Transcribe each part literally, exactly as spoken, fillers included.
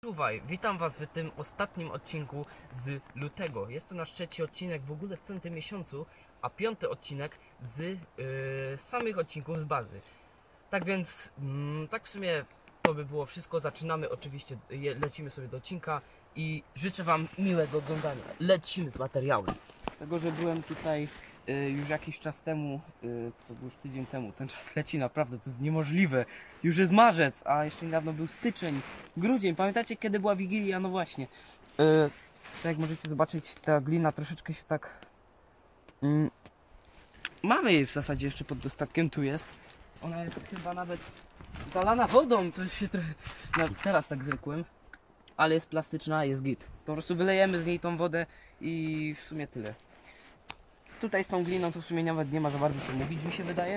Czuwaj, witam was w tym ostatnim odcinku z lutego. Jest to nasz trzeci odcinek w ogóle w całym tym miesiącu, a piąty odcinek z yy, samych odcinków z bazy. Tak więc, mm, tak w sumie to by było wszystko. Zaczynamy oczywiście, je, lecimy sobie do odcinka i życzę wam miłego oglądania. Lecimy z materiałem. Z tego, że byłem tutaj yy, już jakiś czas temu, yy, to był już tydzień temu, ten czas leci naprawdę, to jest niemożliwe. Już jest marzec, a jeszcze niedawno był styczeń, grudzień. Pamiętacie, kiedy była Wigilia? No właśnie. Yy, tak jak możecie zobaczyć, ta glina troszeczkę się tak... Yy, mamy jej w zasadzie jeszcze pod dostatkiem, tu jest. Ona jest chyba nawet zalana wodą, coś się trochę... No, teraz tak zrykłem. Ale jest plastyczna, jest git. Po prostu wylejemy z niej tą wodę i w sumie tyle. Tutaj z tą gliną to w sumie nawet nie ma za bardzo co mówić, mi się wydaje.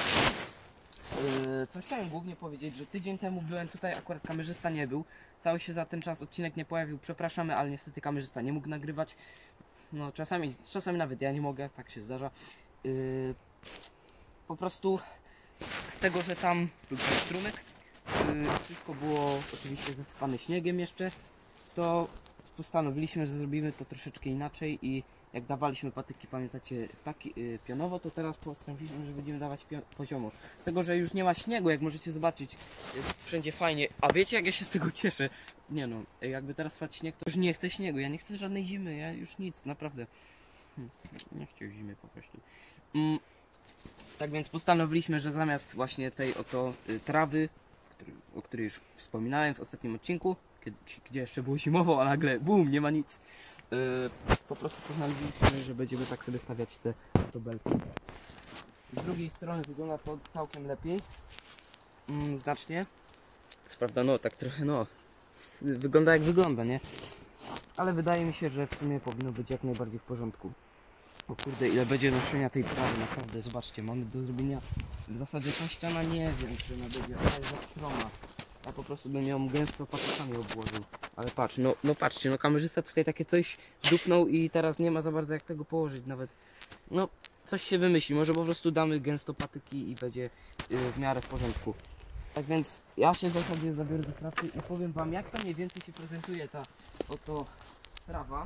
Yy, co chciałem głównie powiedzieć, że tydzień temu byłem tutaj, akurat kamerzysta nie był. Cały się za ten czas odcinek nie pojawił, przepraszamy, ale niestety kamerzysta nie mógł nagrywać. No czasami, czasami nawet ja nie mogę, tak się zdarza. Yy, po prostu z tego, że tam był ten strumyk, yy, wszystko było oczywiście zasypane śniegiem jeszcze, to postanowiliśmy, że zrobimy to troszeczkę inaczej i jak dawaliśmy patyki, pamiętacie, w taki yy, pionowo, to teraz postanowiliśmy, że będziemy dawać poziomo. Z tego, że już nie ma śniegu, jak możecie zobaczyć, jest wszędzie fajnie. A wiecie, jak ja się z tego cieszę? Nie no, jakby teraz spadł śnieg, to już nie chcę śniegu, ja nie chcę żadnej zimy, ja już nic, naprawdę. Hm, nie chciałem zimy po prostu. Mm, tak więc postanowiliśmy, że zamiast właśnie tej oto y, trawy, który, o której już wspominałem w ostatnim odcinku, kiedy, gdzie jeszcze było zimowo, a nagle bum, nie ma nic. Yy, po prostu postanowiliśmy, że będziemy tak sobie stawiać te tabelki. Z drugiej strony wygląda to całkiem lepiej. Mm, znacznie. Co prawda, no tak trochę, no. Wygląda jak wygląda, nie? Ale wydaje mi się, że w sumie powinno być jak najbardziej w porządku. O kurde, ile będzie noszenia tej trawy, naprawdę, zobaczcie, mamy do zrobienia. W zasadzie ta ściana nie wiem, czy ona będzie, ona jest za stroma. Ja po prostu bym ją gęsto patykami obłożył. Ale patrz, no, no patrzcie, no kamerzysta tutaj takie coś dupnął i teraz nie ma za bardzo jak tego położyć nawet. No, coś się wymyśli, może po prostu damy gęsto patyki i będzie yy, w miarę w porządku. Tak więc ja się w zasadzie zabiorę do pracy i powiem wam, jak to mniej więcej się prezentuje ta oto trawa.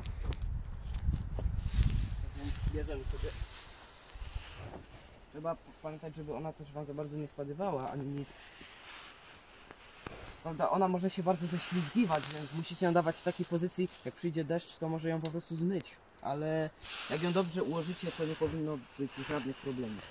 Tak więc bierzemy sobie. Trzeba pamiętać, żeby ona też wam za bardzo nie spadywała, ani nic. Prawda, ona może się bardzo ześlizgiwać, więc musicie ją dawać w takiej pozycji, jak przyjdzie deszcz, to może ją po prostu zmyć. Ale jak ją dobrze ułożycie, to nie powinno być żadnych problemów.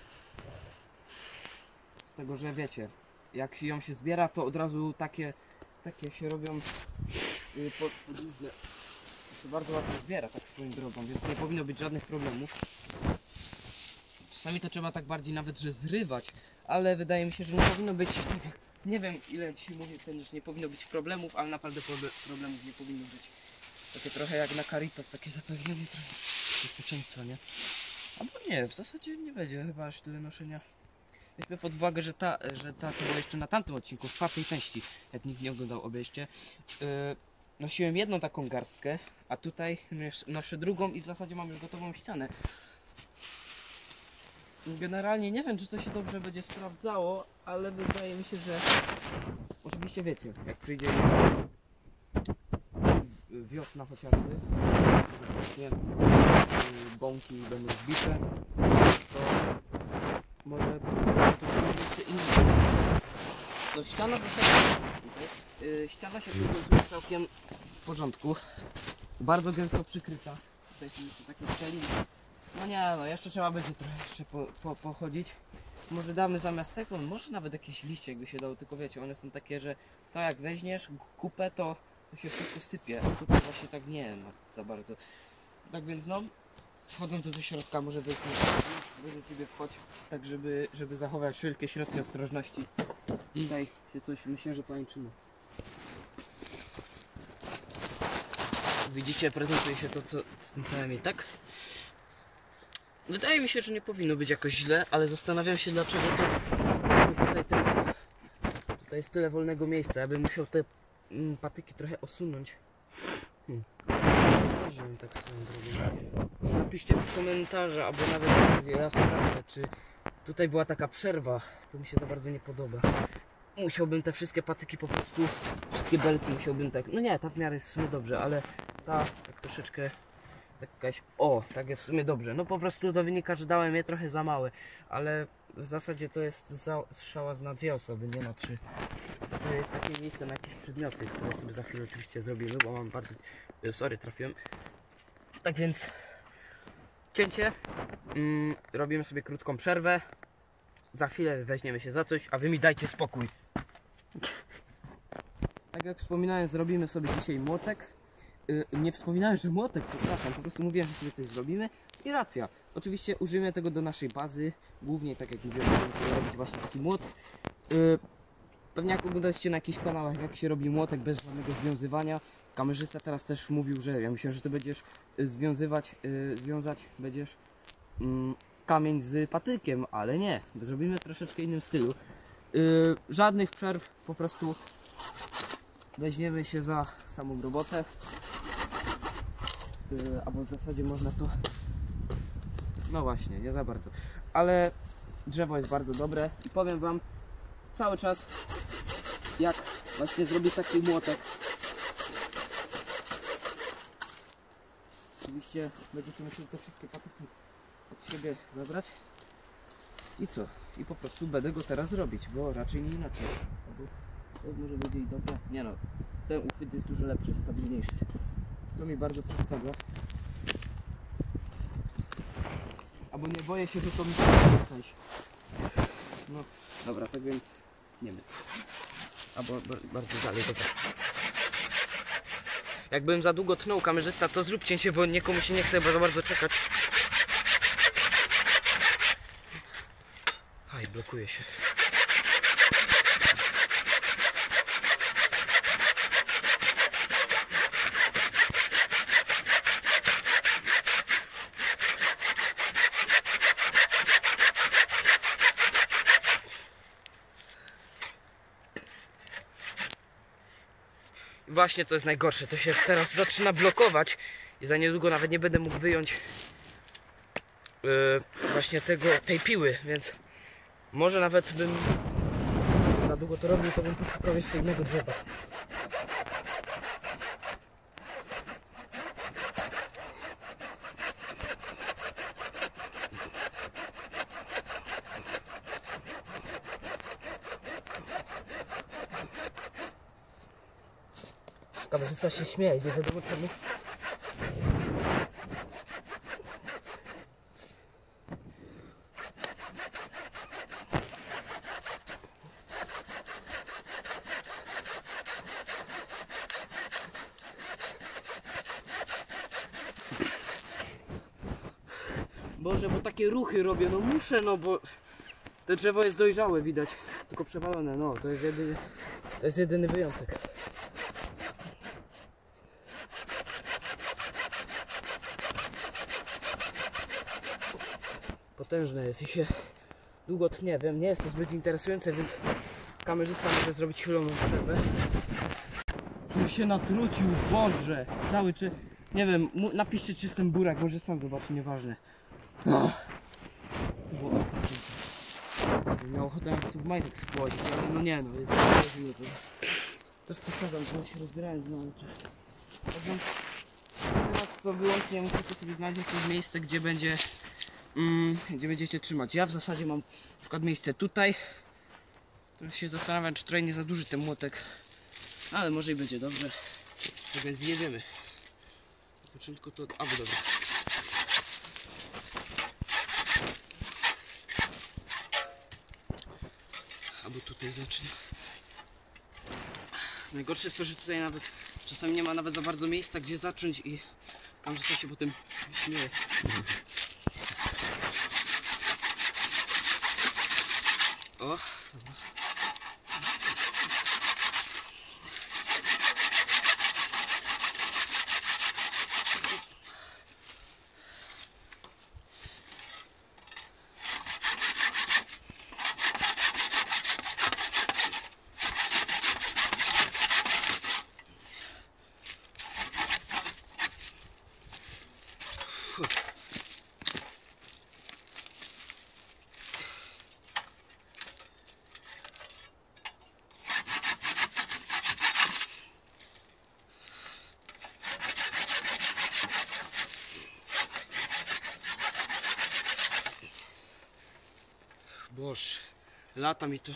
Z tego, że wiecie, jak ją się zbiera, to od razu takie, takie się robią yy, podłużne. To się bardzo łatwo zbiera, tak swoją drogą, więc nie powinno być żadnych problemów. Czasami to trzeba tak bardziej nawet, że zrywać, ale wydaje mi się, że nie powinno być... Nie wiem, ile dzisiaj mówię, że nie powinno być problemów, ale naprawdę problemów nie powinno być. Takie trochę jak na Caritas, takie zapewnienie trochę bezpieczeństwa, nie? Albo nie, w zasadzie nie będzie chyba aż tyle noszenia. Weźmy pod uwagę, że ta, że ta co była jeszcze na tamtym odcinku, w czwartej części, jak nikt nie oglądał, obejście, yy, nosiłem jedną taką garstkę, a tutaj noszę drugą i w zasadzie mam już gotową ścianę. Generalnie nie wiem, czy to się dobrze będzie sprawdzało, ale wydaje mi się, że oczywiście wiecie, jak przyjdzie już wiosna chociażby, że bąki będą zbite, to może to będzie jeszcze inny. No ściana w zasadzie, yy, ściana się prezentuje całkiem w porządku, bardzo gęsto przykryta. Tutaj są jeszcze takie szczeliny. No nie, no jeszcze trzeba będzie trochę jeszcze po, po, pochodzić. Może damy zamiast tego, może nawet jakieś liście jakby się dało, tylko wiecie, one są takie, że to jak weźmiesz kupę, to, to się wszystko sypie, a tutaj właśnie tak nie ma za bardzo. Tak więc no, wchodzą tu ze środka, może wy do ciebie wchodź, tak żeby, żeby zachować wszelkie środki ostrożności. Tutaj się coś, myślę, że pajęczymy. Widzicie, prezentuje się to co, co najmniej tak. Wydaje mi się, że nie powinno być jakoś źle, ale zastanawiam się, dlaczego to tutaj, ten, tutaj jest tyle wolnego miejsca. Ja bym musiał te mm, patyki trochę osunąć. Hmm. Zauważyłem tak swoją drogą. Napiszcie w komentarze, albo nawet ja sprawdzę, czy tutaj była taka przerwa. To mi się to bardzo nie podoba. musiałbym te wszystkie patyki po prostu, wszystkie belki musiałbym tak, no nie, ta w miarę jest w sumie dobrze, ale ta tak troszeczkę, tak jakaś, o, tak jest w sumie dobrze. No po prostu to wynika, że dałem je trochę za małe, ale w zasadzie to jest za, szałas na dwie osoby, nie na trzy. To jest takie miejsce na jakieś przedmioty, które sobie za chwilę oczywiście zrobimy, bo mam bardzo, sorry, trafiłem. Tak więc cięcie, mm, robimy sobie krótką przerwę, za chwilę weźmiemy się za coś, a wy mi dajcie spokój. Tak jak wspominałem, zrobimy sobie dzisiaj młotek. Yy, nie wspominałem, że młotek, przepraszam, po prostu mówiłem, że sobie coś zrobimy i racja. Oczywiście użyjemy tego do naszej bazy, głównie tak jak mówiłem, będziemy robić właśnie taki młot. Yy, pewnie jak oglądaliście na jakichś kanałach, jak się robi młotek bez żadnego związywania. Kamerzysta teraz też mówił, że ja myślę, że ty będziesz związywać, yy, związać będziesz yy, kamień z patykiem, ale nie, zrobimy w troszeczkę innym stylu. Yy, żadnych przerw, po prostu weźmiemy się za samą robotę, yy, albo w zasadzie można to, no właśnie, nie za bardzo, ale drzewo jest bardzo dobre i powiem wam cały czas, jak właśnie zrobię taki młotek. Oczywiście będziecie musieli te wszystkie patyki od siebie zabrać i co? I po prostu będę go teraz robić, bo raczej nie inaczej. Albo to może będzie i dobre. Nie no, ten uchwyt jest dużo lepszy, stabilniejszy. To mi bardzo przeszkadza. Albo nie boję się, że to mi przeszkadza. No dobra, tak więc tniemy. Albo bardzo dalej, dobra. Jakbym za długo tnął, kamerzysta, to zrób cięcie, bo nikomu się nie chce za bardzo czekać. Aj, blokuje się. Właśnie to jest najgorsze, to się teraz zaczyna blokować i za niedługo nawet nie będę mógł wyjąć yy, właśnie tego, tej piły, więc może nawet bym za długo to robił, to bym poszukał jeszcze innego drzewa. Kamerzysta się śmieje, nie wiadomo czemu. Boże, bo takie ruchy robię, no muszę, no bo to drzewo jest dojrzałe, widać, tylko przewalone, no to jest jedyny, to jest jedyny wyjątek. Potężne jest i się długo tnie, wiem, nie jest to zbyt interesujące, więc kamerzysta może zrobić chwilową przerwę. Żeby się natrucił, Boże, cały czy, nie wiem, napiszcie czy jestem burak, może sam zobaczę, nieważne. Oh. To było ostatnie. Miał ochotę nawet tu w majtek spłodzić, ale no nie no, jest zimno to. Też przeszkadzam, że się rozbierałem znowu coś. Teraz co wyłącznie musicie sobie znaleźć jakieś miejsce, gdzie będzie mm, gdzie będziecie trzymać. Ja w zasadzie mam na przykład miejsce tutaj. Teraz się zastanawiam, czy tutaj nie za duży ten młotek, ale może i będzie dobrze. Tak więc jedziemy. Na początku to... A, bo dobra. Albo tutaj zacznę. Najgorsze jest to, że tutaj nawet czasami nie ma nawet za bardzo miejsca, gdzie zacząć i kamerzysta się potem śmieje. O, Boże, lata mi to.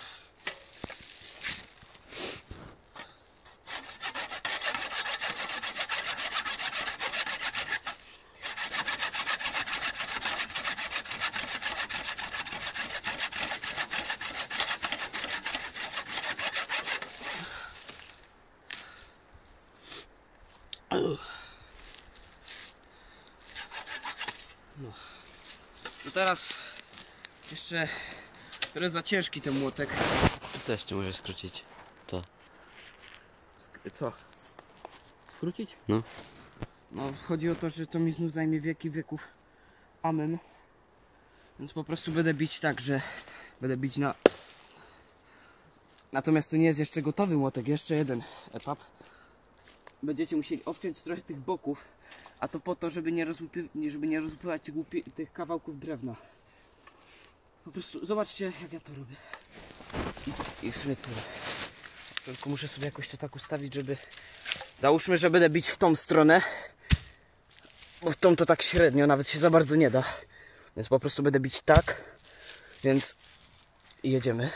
No. To teraz jeszcze trochę za ciężki ten młotek. Tu też ty możesz skrócić to. Sk co? Skrócić? No. No chodzi o to, że to mi znów zajmie wieki wieków. Amen. Więc po prostu będę bić tak, że będę bić na... Natomiast to nie jest jeszcze gotowy młotek, jeszcze jeden etap. Będziecie musieli obciąć trochę tych boków, a to po to, żeby nie, rozłupy, żeby nie rozłupywać tych, łupi, tych kawałków drewna. Po prostu zobaczcie, jak ja to robię. I, i w sumie tyle. Na początku muszę sobie jakoś to tak ustawić, żeby... Załóżmy, że będę bić w tą stronę, bo w tą to tak średnio, nawet się za bardzo nie da. Więc po prostu będę bić tak, więc jedziemy.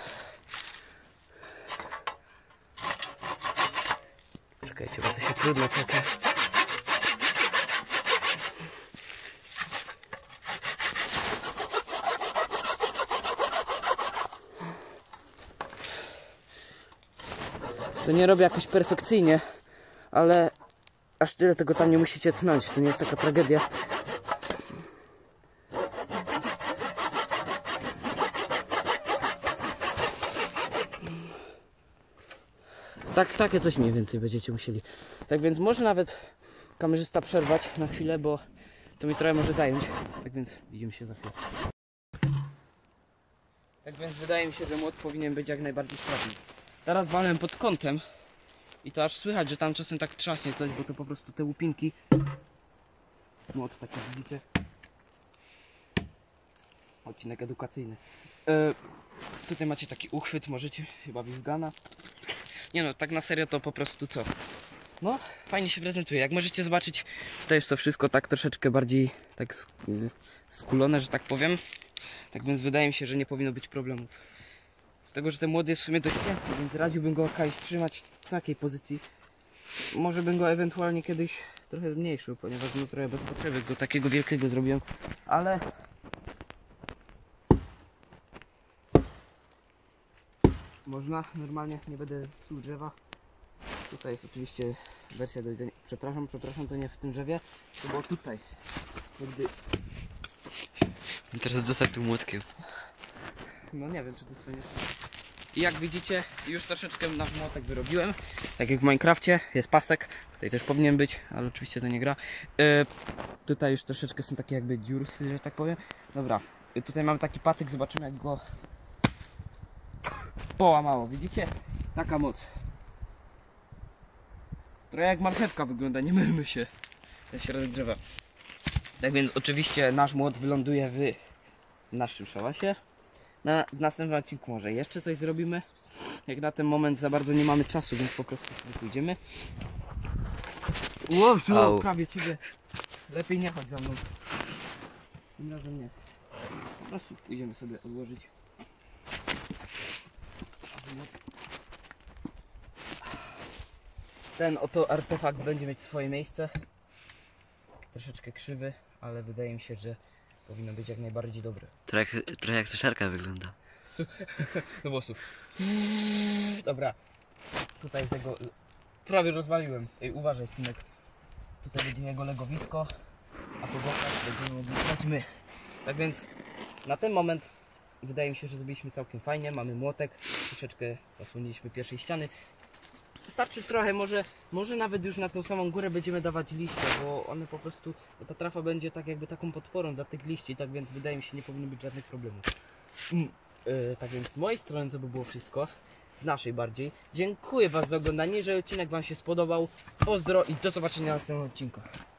Czekajcie, bo to się trudno całkiem. To nie robię jakoś perfekcyjnie, ale aż tyle tego tam nie musicie tnąć, to nie jest taka tragedia. Tak, takie coś mniej więcej będziecie musieli. Tak więc może nawet kamerzysta przerwać na chwilę, bo to mi trochę może zająć. Tak więc widzimy się za chwilę. Tak więc wydaje mi się, że młot powinien być jak najbardziej sprawny. Teraz walę pod kątem i to aż słychać, że tam czasem tak trzaśnie coś, bo to po prostu te łupinki. Młot, tak jak widzicie. Odcinek edukacyjny. E, tutaj macie taki uchwyt, możecie chyba Wizgana. Nie no, tak na serio to po prostu co? No, fajnie się prezentuje. Jak możecie zobaczyć, to jest to wszystko tak troszeczkę bardziej tak skulone, że tak powiem. Tak więc wydaje mi się, że nie powinno być problemów. Z tego, że ten młody jest w sumie dość ciężki, więc radziłbym go kiedyś trzymać w takiej pozycji. Może bym go ewentualnie kiedyś trochę zmniejszył, ponieważ no trochę bez potrzeby go takiego wielkiego zrobiłem. Ale... Można, normalnie, nie będę psuł drzewa. Tutaj jest oczywiście wersja do jedzenia. Przepraszam, przepraszam, to nie w tym drzewie. To było tutaj. Gdy... I teraz dostać tu młotkiem. No nie wiem, czy dostaniesz. I jak widzicie, już troszeczkę nasz młotek wyrobiłem. Tak jak w Minecrafcie, jest pasek. Tutaj też powinien być, ale oczywiście to nie gra. Yy, tutaj już troszeczkę są takie jakby dziursy, że tak powiem. Dobra, yy, tutaj mamy taki patyk, zobaczymy jak go połamało. Widzicie? Taka moc. Trochę jak marchewka wygląda, nie mylmy się. Ten środek drzewa. Tak więc oczywiście nasz młot wyląduje w naszym szałasie. Na, w następnym odcinku może jeszcze coś zrobimy. Jak na ten moment za bardzo nie mamy czasu, więc po prostu sobie pójdziemy. Wow, wow, prawie ciebie. Lepiej nie chodź za mną. Tym razem nie. Po prostu pójdziemy sobie odłożyć. Ten oto artefakt będzie mieć swoje miejsce. Troszeczkę krzywy, ale wydaje mi się, że powinno być jak najbardziej dobre. Trochę jak, trochę jak suszarka wygląda. Do włosów. Dobra. Tutaj z jego... Prawie rozwaliłem. Ej, uważaj, synek. Tutaj będzie jego legowisko, a po bokach będziemy mogli grać my. Tak więc na ten moment wydaje mi się, że zrobiliśmy całkiem fajnie. Mamy młotek, troszeczkę zasłoniliśmy pierwszej ściany. Wystarczy trochę, może, może nawet już na tą samą górę będziemy dawać liście, bo one po prostu, bo ta trafa będzie tak jakby taką podporą dla tych liści, tak więc wydaje mi się, nie powinno być żadnych problemów. Mm, yy, tak więc z mojej strony to by było wszystko, z naszej bardziej. Dziękuję Was za oglądanie, jeżeli odcinek Wam się spodobał. Pozdro i do zobaczenia na następnych odcinkach.